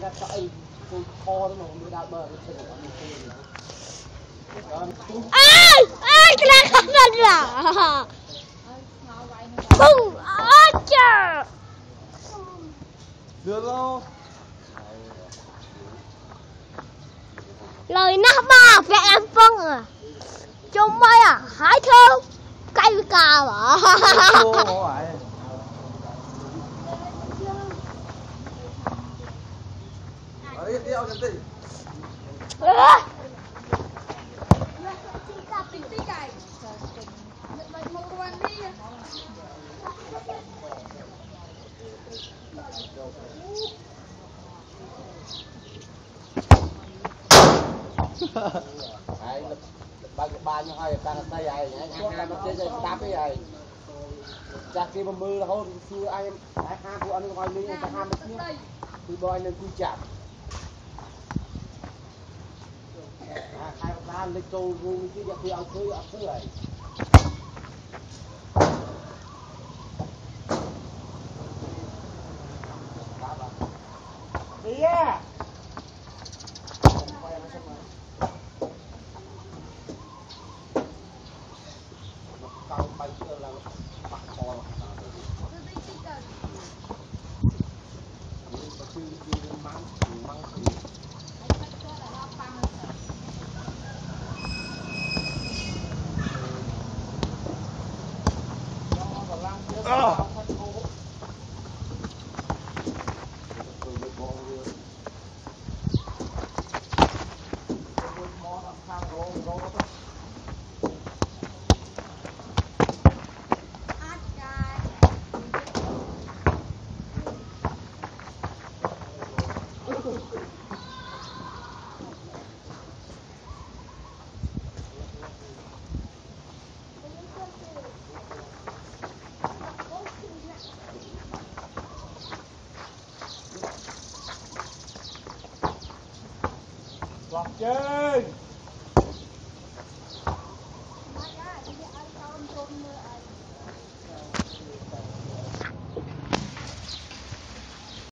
ai ai cái này không nên là bung trời được không lời nó ba vẽ em phân à trong mấy à hái thơm cây cà mà ba như hai ta tay ai nhá nó chơi đáp cái này cha kia mà mưa là thôi xưa ai em hai của anh ngoài đi ta ham một nhá thì boy nên quy chạm hai ta lấy câu ngu chứ giờ khi ăn khơi này đi à Chơi